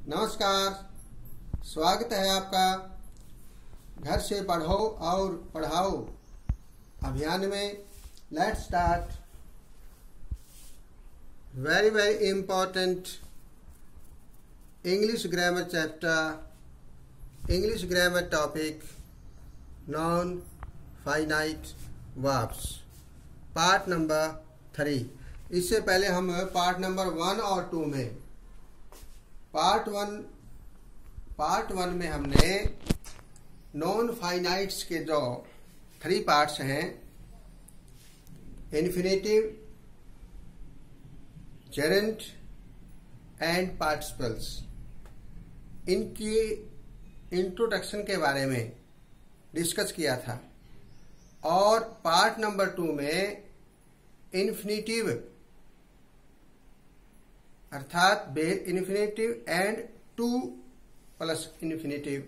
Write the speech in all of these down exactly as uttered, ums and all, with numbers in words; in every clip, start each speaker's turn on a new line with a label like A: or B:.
A: नमस्कार, स्वागत है आपका घर से पढ़ो और पढ़ाओ अभियान में। Let's start very very important English grammar chapter, English grammar topic non finite verbs, part number three. इससे पहले हम पार्ट नंबर वन और टू में पार्ट वन पार्ट वन में हमने नॉन फाइनाइट्स के जो थ्री पार्ट्स हैं, इन्फिनेटिव, जेरेंट एंड पार्टिसिपल्स, इनकी इंट्रोडक्शन के बारे में डिस्कस किया था। और पार्ट नंबर टू में इन्फिनेटिव अर्थात bare infinitive and to plus infinitive,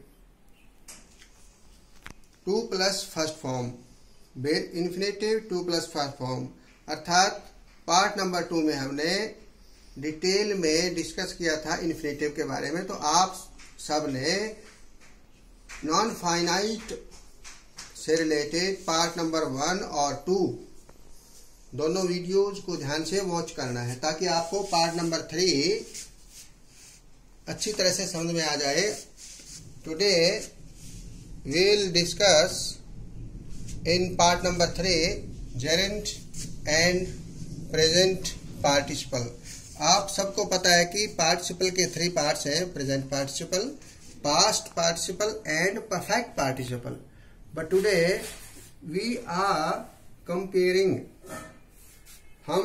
A: to plus first form, bare infinitive to plus first form अर्थात पार्ट नंबर टू में हमने डिटेल में डिस्कस किया था इन्फिनेटिव के बारे में। तो आप सब ने नॉन फाइनाइट से रिलेटेड पार्ट नंबर वन और टू दोनों वीडियोज को ध्यान से वॉच करना है ताकि आपको पार्ट नंबर थ्री अच्छी तरह से समझ में आ जाए। Today we will discuss in part number three gerund and present participle. आप सबको पता है कि पार्टिसिपल के थ्री पार्ट्स हैं, present participle, past participle and perfect participle. But today we are comparing, हम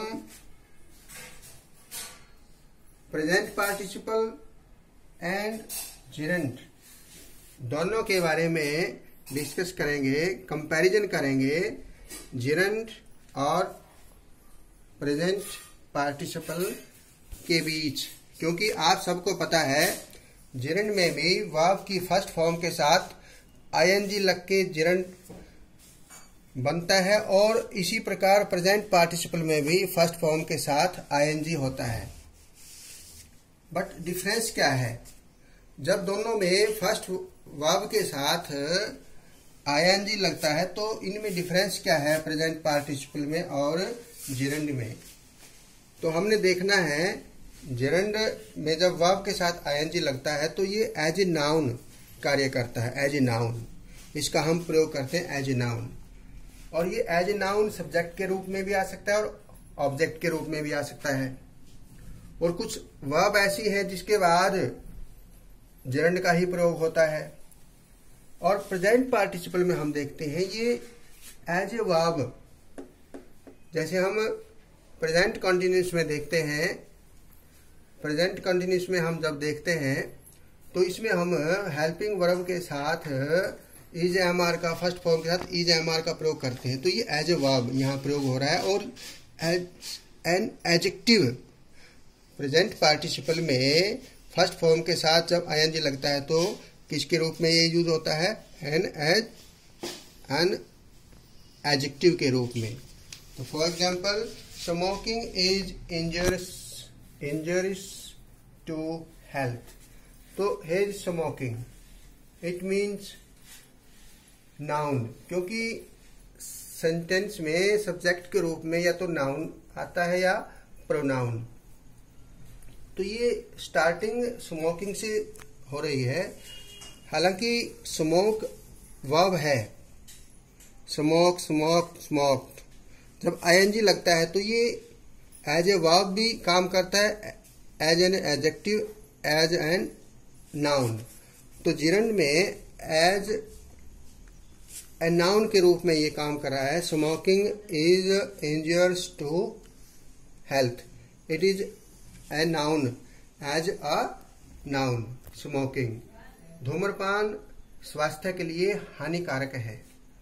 A: प्रेजेंट पार्टिसिपल एंड जेरेंट दोनों के बारे में डिस्कस करेंगे, कंपैरिजन करेंगे जेरेंट और प्रेजेंट पार्टिसिपल के बीच। क्योंकि आप सबको पता है जेरेंट में भी वर्ब की फर्स्ट फॉर्म के साथ आईएनजी लग के जेरेंट बनता है और इसी प्रकार प्रेजेंट पार्टिसिपल में भी फर्स्ट फॉर्म के साथ आईएनजी होता है। बट डिफरेंस क्या है? जब दोनों में फर्स्ट वर्ब के साथ आईएनजी लगता है तो इनमें डिफरेंस क्या है प्रेजेंट पार्टिसिपल में और जेरेंट में? तो हमने देखना है जेरेंट में जब वर्ब के साथ आईएनजी लगता है तो ये एज ए नाउन कार्य करता है, एज ए नाउन। इसका हम प्रयोग करते हैं एज ए नाउन। और ये एज ए नाउन सब्जेक्ट के रूप में भी आ सकता है और ऑब्जेक्ट के रूप में भी आ सकता है। और कुछ वर्ब ऐसी है जिसके बाद जेरेंट का ही प्रयोग होता है। और प्रेजेंट पार्टिसिपल में हम देखते हैं ये एज ए वर्ब, जैसे हम प्रेजेंट कंटिन्यूअस में देखते हैं, प्रेजेंट कंटिन्यूअस में हम जब देखते हैं तो इसमें हम हेल्पिंग वर्ब के साथ इज एम आर का फर्स्ट फॉर्म के साथ इज एम आर का प्रयोग करते हैं। तो ये एज ए वर्ब यहाँ प्रयोग हो रहा है। और एन एडजेक्टिव प्रेजेंट पार्टिसिपल में फर्स्ट फॉर्म के साथ जब आईएनजी लगता है तो किसके रूप में ये यूज होता है? एन एज एन एडजेक्टिव के रूप में। तो for example smoking is injurious injurious to health. तो हेज स्मोकिंग इट मीन्स नाउन, क्योंकि सेंटेंस में सब्जेक्ट के रूप में या तो नाउन आता है या प्रोनाउन। तो ये स्टार्टिंग स्मोकिंग से हो रही है, हालांकि स्मोक वर्ब है, स्मोक स्मोक स्मोक्ड। जब आईएनजी लगता है तो ये एज ए वर्ब भी काम करता है, as an adjective, as an noun. तो जेरेंट में एज ए नाउन के रूप में ये काम कर रहा है। Smoking is injurious to health, it is a noun, as a noun. Smoking, धूम्रपान स्वास्थ्य के लिए हानिकारक है।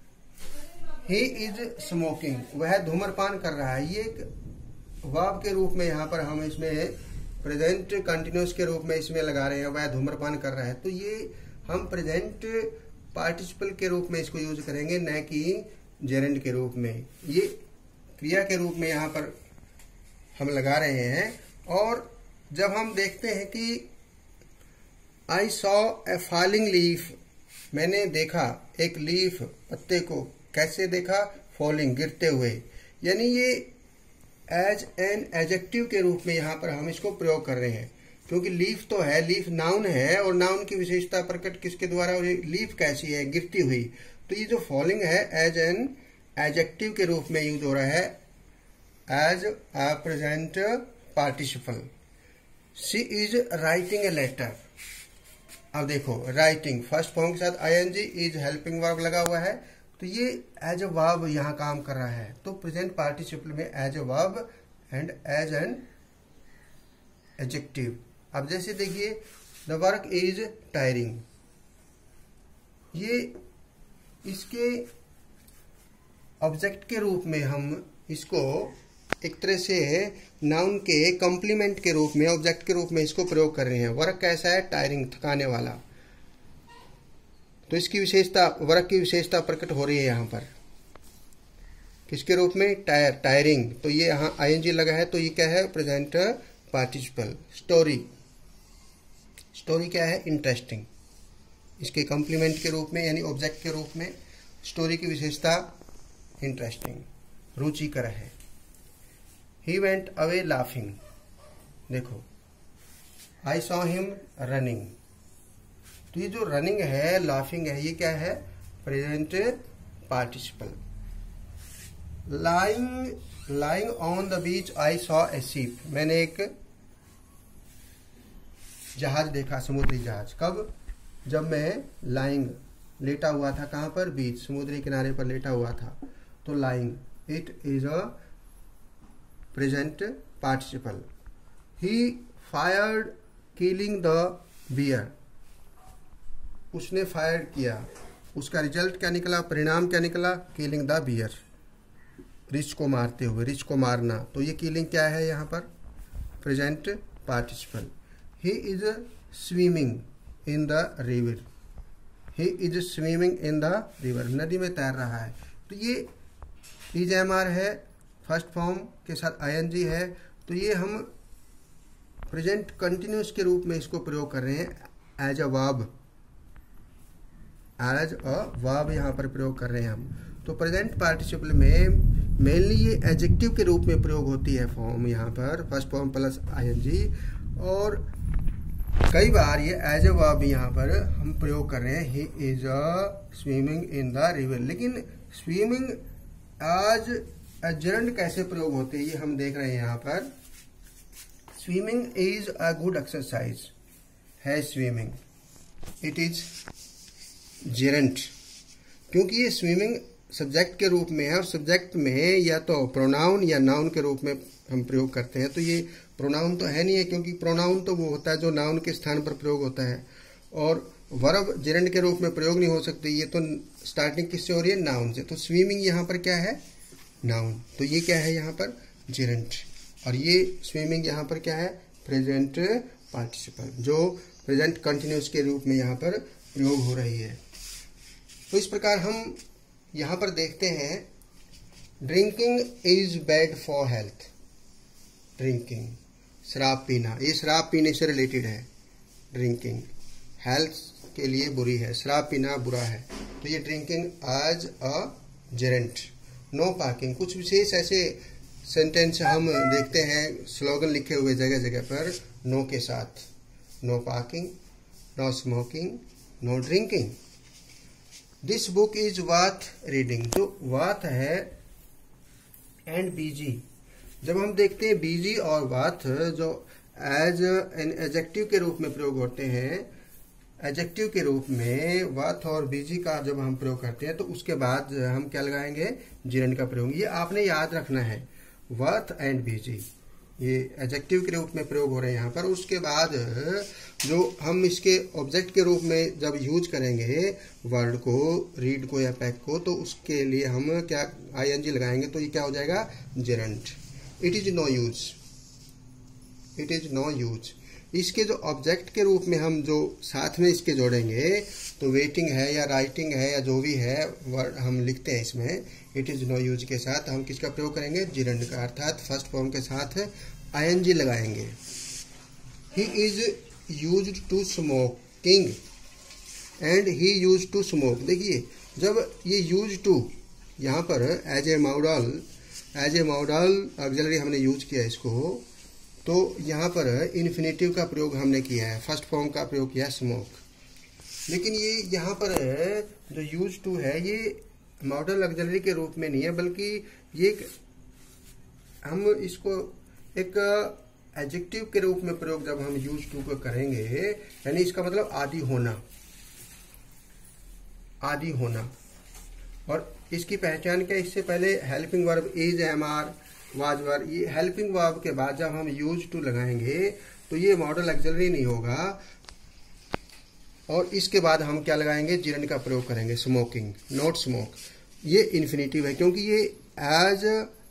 A: ही इज स्मोकिंग, वह धूम्रपान कर रहा है। ये एक वर्ब के रूप में यहाँ पर हम इसमें प्रेजेंट कंटिन्यूअस के रूप में इसमें लगा रहे हैं, वह धूम्रपान कर रहा है। तो ये हम प्रेजेंट पार्टिसिपल के रूप में इसको यूज करेंगे, न कि जेरेंट के रूप में। ये क्रिया के रूप में यहाँ पर हम लगा रहे हैं। और जब हम देखते हैं कि I saw a falling leaf, मैंने देखा एक लीफ, पत्ते को कैसे देखा, फॉलिंग, गिरते हुए। यानी ये एज एन एडजेक्टिव के रूप में यहाँ पर हम इसको प्रयोग कर रहे हैं, क्योंकि लीफ तो है, लीफ नाउन है और नाउन की विशेषता प्रकट किसके द्वारा, और लीफ कैसी है, गिरती हुई। तो ये जो फॉलिंग है एज एन एडजेक्टिव के रूप में यूज हो रहा है as a present participle. She is writing a letter. अब देखो राइटिंग फर्स्ट फॉर्म के साथ आईएनजी, इज हेल्पिंग वर्ब लगा हुआ है, तो ये एज ए वर्ब यहाँ काम कर रहा है। तो प्रेजेंट पार्टिसिपल में as a verb and as an adjective. अब जैसे देखिए द वर्क इज टायरिंग, ये इसके ऑब्जेक्ट के रूप में हम इसको एक तरह से नाउन के कॉम्प्लीमेंट के रूप में, ऑब्जेक्ट के रूप में इसको प्रयोग कर रहे हैं। वर्क कैसा है, टायरिंग, थकाने वाला। तो इसकी विशेषता, वर्क की विशेषता प्रकट हो रही है यहाँ पर किसके रूप में, टायर, टायरिंग। तो ये यहाँ आईएनजी लगा है, तो ये क्या है, प्रेजेंट पार्टिसिपल। स्टोरी, स्टोरी क्या है, इंटरेस्टिंग। इसके कॉम्प्लीमेंट के रूप में यानी ऑब्जेक्ट के रूप में स्टोरी की विशेषता इंटरेस्टिंग, रुचिकर है। ही वेंट अवे लाफिंग, देखो आई सॉ हिम रनिंग। तो ये जो रनिंग है, लाफिंग है, ये क्या है, present participle. Lying, lying on the beach I saw a ship, मैंने एक जहाज देखा, समुद्री जहाज। कब, जब मैं लाइंग, लेटा हुआ था, कहां पर, बीच, समुद्री किनारे पर लेटा हुआ था। तो lying, it is a present participle. He fired killing the bear, उसने फायर किया, उसका रिजल्ट क्या निकला, परिणाम क्या निकला, किलिंग द बियर, रिच को मारते हुए, रिच को मारना। तो ये किलिंग क्या है यहाँ पर, present participle. He is swimming in the river, he is swimming in the river, नदी में तैर रहा है। तो ये इज एम आर है, फर्स्ट फॉर्म के साथ आईएनजी है, तो ये हम प्रेजेंट कंटिन्यूस के रूप में इसको प्रयोग कर रहे हैं as a verb, as a verb यहाँ पर प्रयोग कर रहे हैं हम। तो प्रेजेंट पार्टिसिपल में मेनली ये एडजेक्टिव के रूप में प्रयोग होती है फॉर्म यहाँ पर, फर्स्ट फॉर्म प्लस आईएनजी, और कई बार ये एज अ वर्ब यहाँ पर हम प्रयोग कर रहे हैं, he is a swimming in the river. लेकिन स्विमिंग आज जेरंड कैसे प्रयोग होते हैं ये हम देख रहे हैं यहाँ पर। Swimming is a good exercise है, स्विमिंग, इट इज जेरंट, क्योंकि ये स्विमिंग सब्जेक्ट के रूप में है और सब्जेक्ट में या तो प्रोनाउन या नाउन के रूप में हम प्रयोग करते हैं। तो ये प्रोनाउन तो है नहीं है, क्योंकि प्रोनाउन तो वो होता है जो नाउन के स्थान पर प्रयोग होता है, और वर्ब जेरंड के रूप में प्रयोग नहीं हो सकती। ये तो स्टार्टिंग किससे हो रही है, नाउन से। तो स्विमिंग यहाँ पर क्या है, नाउन, तो ये क्या है यहाँ पर, जेरंट, और ये स्विमिंग यहाँ पर क्या है, प्रेजेंट पार्टिसिपल, जो प्रेजेंट कंटिन्यूस के रूप में यहाँ पर प्रयोग हो रही है। तो इस प्रकार हम यहाँ पर देखते हैं, drinking is bad for health, drinking, शराब पीना, ये शराब पीने से रिलेटेड है। ड्रिंकिंग हेल्थ के लिए बुरी है, शराब पीना बुरा है। तो ये drinking as a gerund. No parking, कुछ विशेष ऐसे सेंटेंस हम देखते हैं स्लोगन लिखे हुए जगह जगह पर नो के साथ, no parking, no smoking, no drinking. This book is worth reading, जो वर्थ है एंड बीजी, जब हम देखते हैं बीजी और वर्थ जो एज एन एडजेक्टिव के रूप में प्रयोग होते हैं, एडजेक्टिव के रूप में वर्थ और बीजी का जब हम प्रयोग करते हैं तो उसके बाद हम क्या लगाएंगे, जेरेंट का प्रयोग। ये आपने याद रखना है, वर्थ एंड बीजी ये एडजेक्टिव के रूप में प्रयोग हो रहे हैं यहाँ पर। उसके बाद जो हम इसके ऑब्जेक्ट के रूप में जब यूज करेंगे वर्ड को, रीड को या पैक को, तो उसके लिए हम क्या आईएनजी लगाएंगे, तो ये क्या हो जाएगा, gerund. It is no use, it is no use. इसके जो ऑब्जेक्ट के रूप में हम जो साथ में इसके जोड़ेंगे, तो वेटिंग है या राइटिंग है या जो भी है वर्ड हम लिखते हैं इसमें, इट इज नो यूज के साथ हम किसका प्रयोग करेंगे, जेरेंट का, अर्थात फर्स्ट फॉर्म के साथ आईएनजी लगाएंगे। He is used to smoke, किंग and he use to smoke. देखिए जब ये यूज टू यहाँ पर as a modal as a modal auxiliary हमने यूज किया इसको, तो यहाँ पर इन्फिनेटिव का प्रयोग हमने किया है, फर्स्ट फॉर्म का प्रयोग किया है स्मोक। लेकिन ये यहाँ पर जो यूज टू है ये मॉडल ऑक्सिलरी के रूप में नहीं है, बल्कि ये हम इसको एक एडजेक्टिव के रूप में प्रयोग जब हम यूज टू को करेंगे, यानी इसका मतलब आदि होना, आदि होना। और इसकी पहचान क्या, इससे पहले helping verb is, am are, was were, ये हेल्पिंग वर्ब के बाद जब हम यूज टू लगाएंगे तो ये मॉडल ऑक्सिलरी नहीं होगा। और इसके बाद हम क्या लगाएंगे, जिरंड का प्रयोग करेंगे, स्मोकिंग, नॉट स्मोक। ये इन्फिनेटिव है क्योंकि ये as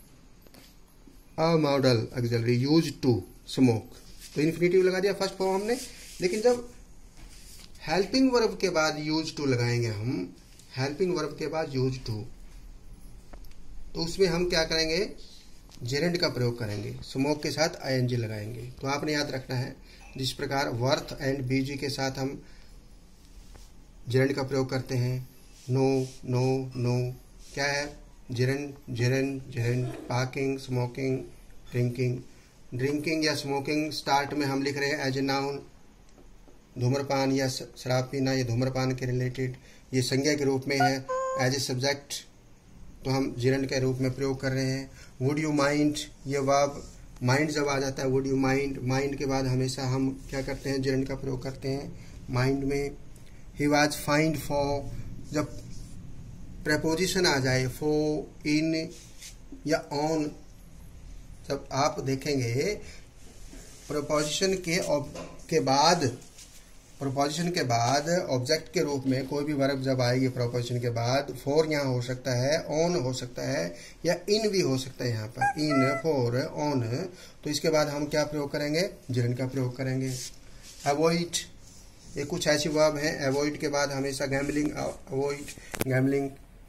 A: a modal auxiliary use to smoke, तो इन्फिनेटिव लगा दिया फर्स्ट फॉर्म हमने। लेकिन जब हेल्पिंग वर्ब के बाद यूज टू लगाएंगे हम, हेल्पिंग वर्ब के बाद यूज टू, तो उसमें हम क्या करेंगे, जेरेंड का प्रयोग करेंगे, स्मोक के साथ आईएनजी लगाएंगे। तो आपने याद रखना है जिस प्रकार वर्थ एंड बीजी के साथ हम जेरेंड का प्रयोग करते हैं, नो नो नो, क्या है, gerund gerund gerund, parking, smoking, drinking. Drinking या स्मोकिंग स्टार्ट में हम लिख रहे हैं एज ए नाउन, धूम्रपान या शराब पीना, ये धूम्रपान के रिलेटेड, ये संज्ञा के रूप में है। एज ए सब्जेक्ट तो हम जेरेंड के रूप में प्रयोग कर रहे हैं। वुड यू माइंड, ये वर्ब माइंड जब आ जाता है, वुड यू माइंड, माइंड के बाद हमेशा हम क्या करते हैं, जेरेंड का प्रयोग करते हैं माइंड में। ही वाज फाइंड फॉर, जब प्रेपोजिशन आ जाए, फॉर, इन या ऑन, जब आप देखेंगे प्रेपोजिशन के के बाद, प्रोपोजिशन के बाद ऑब्जेक्ट के रूप में कोई भी वर्ब जब आएगी प्रोपोजिशन के बाद, फॉर यहाँ हो सकता है, ऑन हो सकता है, या इन भी हो सकता है यहाँ पर, इन, फॉर, ऑन, तो इसके बाद हम क्या प्रयोग करेंगे, जेरेंड का प्रयोग करेंगे। अवॉइड, ये कुछ ऐसी वर्ब हैं, अवॉइड के बाद हमेशा गैम्बलिंग, अवॉइड गैम्बलिंग,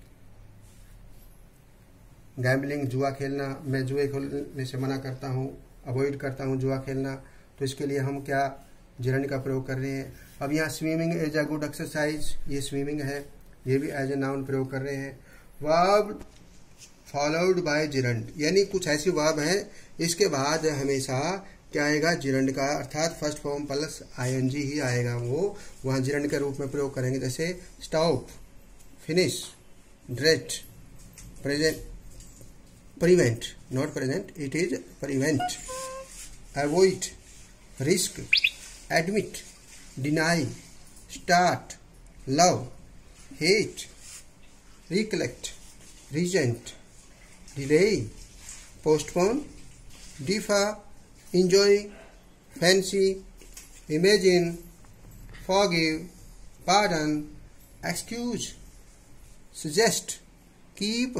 A: गैम्बलिंग जुआ खेलना, मैं जुए खेलने से मना करता हूँ, अवॉइड करता हूँ जुआ खेलना, तो इसके लिए हम क्या, जेरेंड का प्रयोग कर रहे हैं। अब यहाँ swimming is a good exercise, ये स्विमिंग है, ये भी एज ए नाउन प्रयोग कर रहे हैं। वर्ब फॉलोड बाय जेरेंड, यानी कुछ ऐसी वर्ब है इसके बाद हमेशा क्या आएगा, जेरेंड का, अर्थात फर्स्ट फॉर्म प्लस आईएनजी ही आएगा, वो वहाँ जेरेंड के रूप में प्रयोग करेंगे। जैसे stop, finish, dread, present, prevent, not present, it is prevent, avoid, risk, admit, deny, start, love, hate, recollect, resent, delay, postpone, defer, enjoy, fancy, imagine, forgive, pardon, excuse, suggest, keep,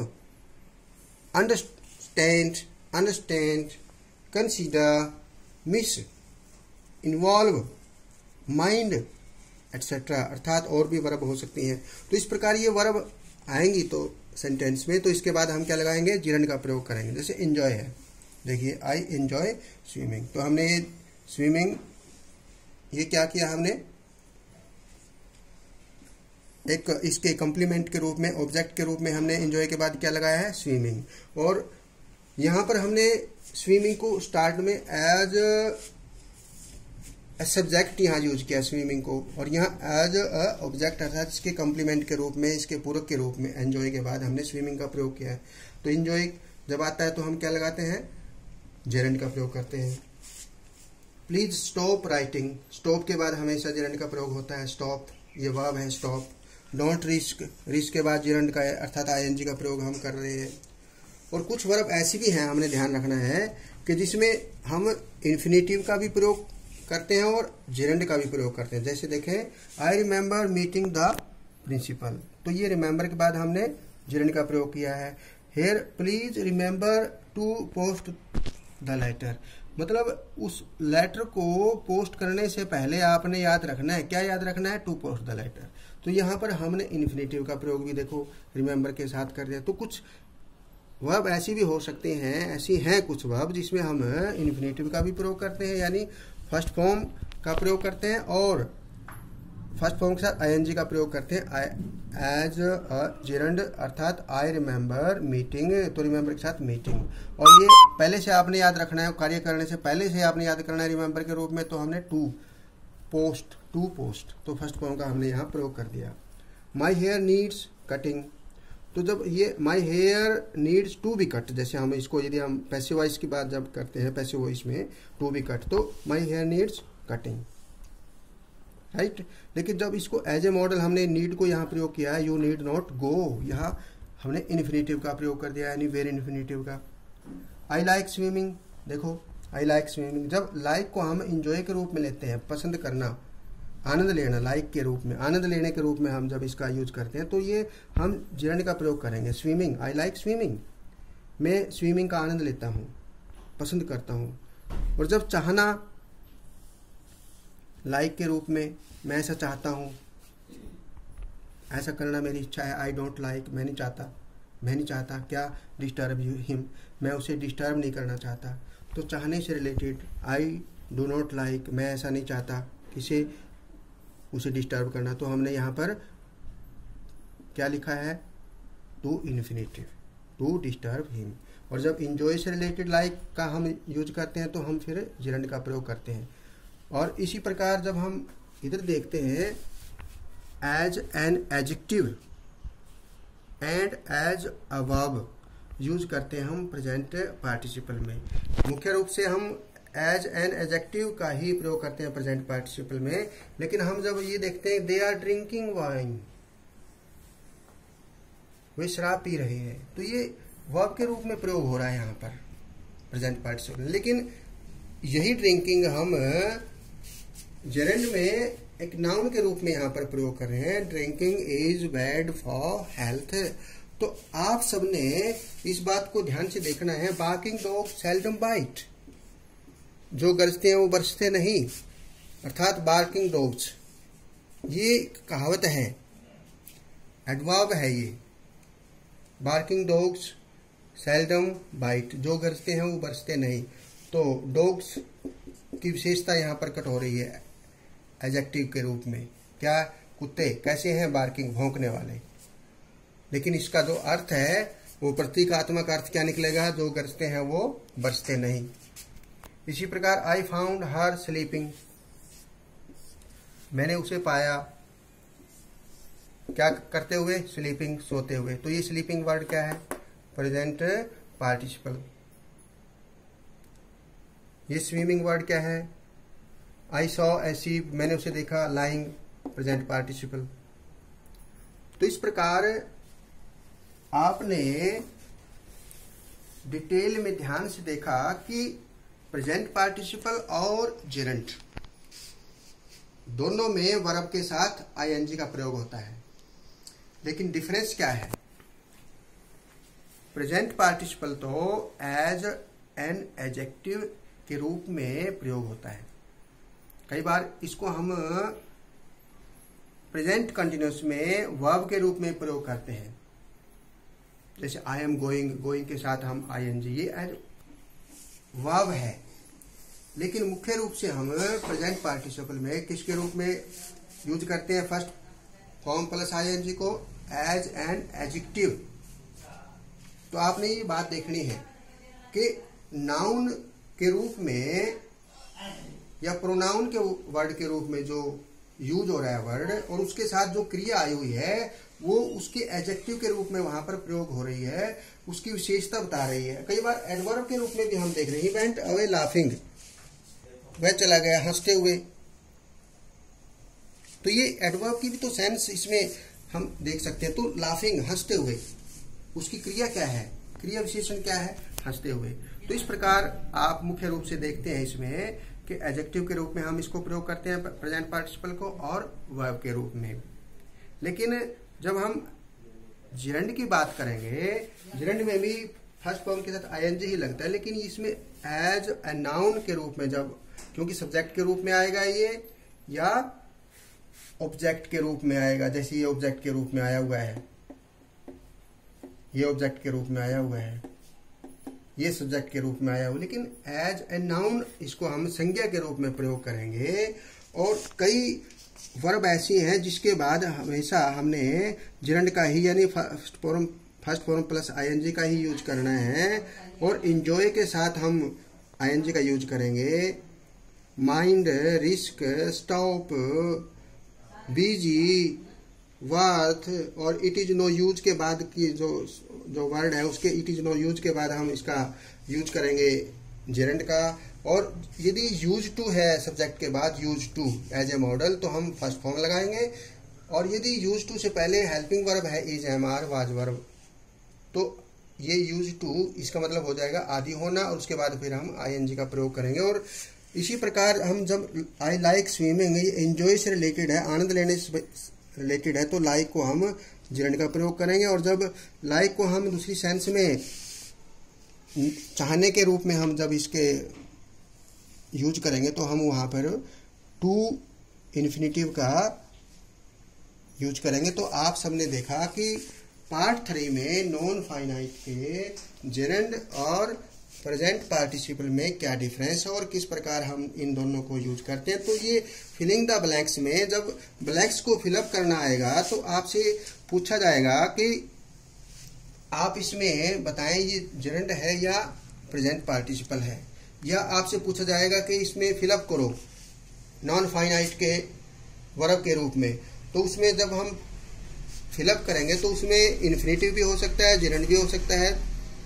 A: understand, understand, consider, miss, involve, mind, etcetera, अर्थात और भी verb हो सकती हैं। तो इस प्रकार ये वर्ब आएंगी तो सेंटेंस में, तो इसके बाद हम क्या लगाएंगे, जेरेंड का प्रयोग करेंगे। जैसे एंजॉय है, देखिए आई एंजॉय स्विमिंग, तो हमने ये स्विमिंग, ये क्या किया हमने, एक इसके कॉम्प्लीमेंट के रूप में, ऑब्जेक्ट के रूप में हमने एंजॉय के बाद क्या लगाया है, स्विमिंग। और यहाँ पर हमने स्विमिंग को स्टार्ट में एज सब्जेक्ट यहाँ यूज किया स्विमिंग को, और यहाँ एज अ ऑब्जेक्ट अर्थात इसके कॉम्प्लीमेंट के रूप में, इसके पूरक के रूप में एंजॉय के बाद हमने स्विमिंग का प्रयोग किया है। तो एंजॉय जब आता है तो हम क्या लगाते हैं, जेरेंड का प्रयोग करते हैं। प्लीज स्टॉप राइटिंग, स्टॉप के बाद हमेशा जेरेंड का प्रयोग होता है, स्टॉप, ये वर्ब है स्टॉप। डोंट रिस्क, रिस्क के बाद जेरेंड का अर्थात आईएनजी का प्रयोग हम कर रहे हैं। और कुछ वर्ब ऐसी भी हैं, हमने ध्यान रखना है कि जिसमें हम इन्फिनेटिव का भी प्रयोग करते हैं और जेरेंड का भी प्रयोग करते हैं। जैसे देखें, I remember meeting the principal, तो ये रिमेंबर के बाद हमने जेरेंड का प्रयोग किया है। Here please remember to post the letter, मतलब उस लेटर को पोस्ट करने से पहले आपने याद रखना है, क्या याद रखना है, टू पोस्ट द लेटर। तो यहाँ पर हमने इन्फिनेटिव का प्रयोग भी देखो रिमेंबर के साथ कर दिया। तो कुछ वर्ब ऐसी भी हो सकते हैं, ऐसी हैं कुछ वर्ब जिसमें हम इन्फिनेटिव का भी प्रयोग करते हैं, यानी फर्स्ट फॉर्म का प्रयोग करते हैं और फर्स्ट फॉर्म के साथ आईएनजी का प्रयोग करते हैं एज अ जेरंड, अर्थात आई रिमेंबर मीटिंग, तो रिमेंबर के साथ मीटिंग। और ये पहले से आपने याद रखना है, कार्य करने से पहले से आपने याद करना है रिमेंबर के रूप में, तो हमने टू पोस्ट, टू पोस्ट, तो फर्स्ट फॉर्म का हमने यहाँ प्रयोग कर दिया। माई हेयर नीड्स कटिंग, तो जब ये my hair needs to be cut, जैसे हम इसको यदि हम पैसिव वॉइस की बात जब करते हैं, पैसिव वॉइस में टू बी कट, तो my hair needs cutting, right right? लेकिन जब इसको एज ए मॉडल हमने नीड को यहाँ प्रयोग किया है, यू नीड नॉट गो, यहाँ हमने इन्फिनेटिव का प्रयोग कर दिया, यानी वेर इन्फिनेटिव का। आई लाइक स्विमिंग, देखो आई लाइक स्विमिंग, जब लाइक को हम इंजॉय के रूप में लेते हैं, पसंद करना, आनंद लेना, लाइक के रूप में, आनंद लेने के रूप में हम जब इसका यूज करते हैं, तो ये हम जिरंड का प्रयोग करेंगे। स्विमिंग, आई लाइक स्विमिंग, मैं स्विमिंग का आनंद लेता हूँ, पसंद करता हूँ। और जब चाहना, लाइक के रूप में, मैं ऐसा चाहता हूँ, ऐसा करना मेरी इच्छा है। आई डोंट लाइक, मैं नहीं चाहता, मैं नहीं चाहता क्या, डिस्टर्ब हिम, मैं उसे डिस्टर्ब नहीं करना चाहता। तो चाहने से related I do not like, मैं ऐसा नहीं चाहता किसे, उसे डिस्टर्ब करना, तो हमने यहाँ पर क्या लिखा है, to infinitive, to disturb him. और जब इंजॉय से रिलेटेड लाइक का हम यूज करते हैं, तो हम फिर जिरंड का प्रयोग करते हैं। और इसी प्रकार जब हम इधर देखते हैं, as an adjective and as above use करते हैं हम प्रेजेंट पार्टिसिपल में। मुख्य रूप से हम एज एन एडजेक्टिव का ही प्रयोग करते हैं प्रेजेंट पार्टिसिपल में। लेकिन हम जब ये देखते हैं, दे आर ड्रिंकिंग वाइन, वे शराब पी रहे हैं, तो ये वर्ब के रूप में प्रयोग हो रहा है यहाँ पर प्रेजेंट पार्टिसिपल। लेकिन यही ड्रिंकिंग हम जेरेंड में एक नाउन के रूप में यहाँ पर प्रयोग कर रहे हैं, drinking is bad for health. तो आप सबने इस बात को ध्यान से देखना है, बार्किंग डॉग सेल्डम बाइट, जो गरजते हैं वो बरसते नहीं, अर्थात बार्किंग डॉग्स, ये कहावत है, एडवर्ब है ये। बार्किंग डॉग्स सेल्डम बाइट, जो गरजते हैं वो बरसते नहीं, तो डॉग्स की विशेषता यहाँ प्रकट हो रही है एडजेक्टिव के रूप में। क्या, कुत्ते कैसे हैं, बार्किंग, भौंकने वाले। लेकिन इसका जो अर्थ है वो प्रतीकात्मक अर्थ क्या निकलेगा, जो गरजते हैं वो बरसते नहीं। इसी प्रकार आई फाउंड हर स्लीपिंग, मैंने उसे पाया क्या करते हुए, स्लीपिंग, सोते हुए। तो ये स्लीपिंग वर्ड क्या है, प्रेजेंट पार्टिसिपल। ये स्विमिंग वर्ड क्या है, आई सॉ ए शीप, मैंने उसे देखा, लाइंग, प्रेजेंट पार्टिसिपल। तो इस प्रकार आपने डिटेल में ध्यान से देखा कि प्रेजेंट पार्टिसिपल और जेरेंट दोनों में वर्ब के साथ आईएनजी का प्रयोग होता है। लेकिन डिफरेंस क्या है, प्रेजेंट पार्टिसिपल तो एज एन एडजेक्टिव के रूप में प्रयोग होता है। कई बार इसको हम प्रेजेंट कंटिन्यूअस में वर्ब के रूप में प्रयोग करते हैं, जैसे आई एम गोइंग, गोइंग के साथ हम आईएनजी, ये एज वर्ब है। लेकिन मुख्य रूप से हम प्रेजेंट पार्टिसिपल में किसके रूप में यूज करते हैं, फर्स्ट फॉर्म प्लस आईएनजी को, एज एन एडजेक्टिव। तो आपने ये बात देखनी है कि नाउन के रूप में या प्रोनाउन के वर्ड के रूप में जो यूज हो रहा है वर्ड, और उसके साथ जो क्रिया आई हुई है वो उसके एडजेक्टिव के रूप में वहां पर प्रयोग हो रही है, उसकी विशेषता बता रही है। कई बार एडवर्ब के रूप में भी हम देख रहे हैं, ही वेंट अवे लाफिंग, वह चला गया हंसते हुए। तो ये एडवर्ब की भी तो सेंस इसमें हम देख सकते हैं। तो लाफिंग, हंसते हुए, उसकी क्रिया क्या है, क्रिया विशेषण क्या है, हंसते हुए। तो इस प्रकार आप मुख्य रूप से देखते हैं इसमें कि एडजेक्टिव के रूप में हम इसको प्रयोग करते हैं प्रेजेंट पार्टिसिपल को, और वर्ब के रूप में। लेकिन जब हम जेरेंड की बात करेंगे, जेरेंड में भी फर्स्ट फॉर्म के साथ आईएनजी ही लगता है, लेकिन इसमें एज ए नाउन के रूप में, जब क्योंकि सब्जेक्ट के रूप में आएगा ये, या ऑब्जेक्ट के रूप में आएगा, जैसे ये ऑब्जेक्ट के रूप में आया हुआ है, ये ऑब्जेक्ट के रूप में आया हुआ है, ये सब्जेक्ट के रूप में आया हुआ। लेकिन एज ए नाउन इसको हम संज्ञा के रूप में प्रयोग करेंगे। और कई वर्ब ऐसी हैं जिसके बाद हमेशा हमने जिरंड का ही यानी first form first form plus ING का ही यूज करना है, और इंजॉय के साथ हम आईएनजी का यूज करेंगे। Mind, risk, stop, busy, worth और इट इज नो यूज के बाद की जो जो वर्ड है उसके इट इज नो यूज के बाद हम इसका यूज करेंगे जेरेंट का। और यदि यूज टू है सब्जेक्ट के बाद use to as a modal तो हम फर्स्ट फॉर्म लगाएंगे, और यदि यूज टू से पहले हेल्पिंग वर्ब है is, am, are, was verb तो ये यूज टू इसका मतलब हो जाएगा आदि होना, और उसके बाद फिर हम आईएनजी का प्रयोग करेंगे। और इसी प्रकार हम जब आई लाइक स्विमिंग एंजॉय से रिलेटेड है, आनंद लेने से रिलेटेड है, तो लाइक को हम जिरंड का प्रयोग करेंगे। और जब लाइक को हम दूसरी सेंस में चाहने के रूप में हम जब इसके यूज करेंगे तो हम वहां पर टू इन्फिनिटिव का यूज करेंगे। तो आप सबने देखा कि पार्ट थ्री में नॉन फाइनाइट के जेरेंड और प्रेजेंट पार्टिसिपल में क्या डिफरेंस है और किस प्रकार हम इन दोनों को यूज करते हैं। तो ये फिलिंग द ब्लैंक्स में जब ब्लैंक्स को फिलअप करना आएगा तो आपसे पूछा जाएगा कि आप इसमें बताएं ये जेरेंड है या प्रेजेंट पार्टिसिपल है, या आपसे पूछा जाएगा कि इसमें फिलअप करो नॉन फाइनाइट के वर्ब के रूप में। तो उसमें जब हम फिलअप करेंगे तो उसमें इन्फिनिटिव भी हो सकता है, जेरेंड भी हो सकता है,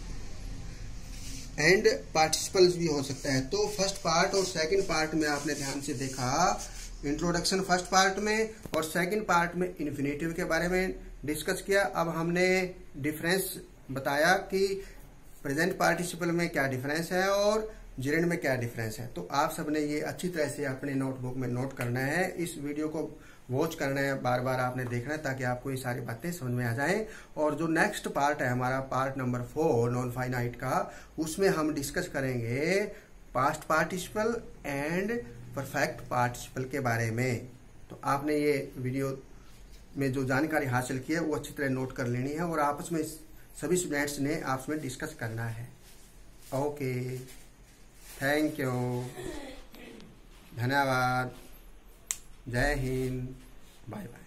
A: एंड पार्टिसिपल्स भी हो सकता है। तो फर्स्ट पार्ट और सेकंड पार्ट में आपने ध्यान से देखा, इंट्रोडक्शन फर्स्ट पार्ट में और सेकंड पार्ट में इन्फिनिटिव के बारे में डिस्कस किया। अब हमने डिफरेंस बताया कि प्रेजेंट पार्टिसिपल में क्या डिफरेंस है और जेरेंड में क्या डिफरेंस है। तो आप सबने ये अच्छी तरह से अपने नोटबुक में नोट करना है, इस वीडियो को वॉच करना है, बार बार आपने देखना है ताकि आपको ये सारी बातें समझ में आ जाएं। और जो नेक्स्ट पार्ट है हमारा part number four non finite का, उसमें हम डिस्कस करेंगे past participle and perfect participle के बारे में। तो आपने ये वीडियो में जो जानकारी हासिल की है वो अच्छी तरह नोट कर लेनी है और आपस में सभी स्टूडेंट्स ने आपस में डिस्कस करना है। ओके, थैंक यू, धन्यवाद, जय हिंद, बाय बाय।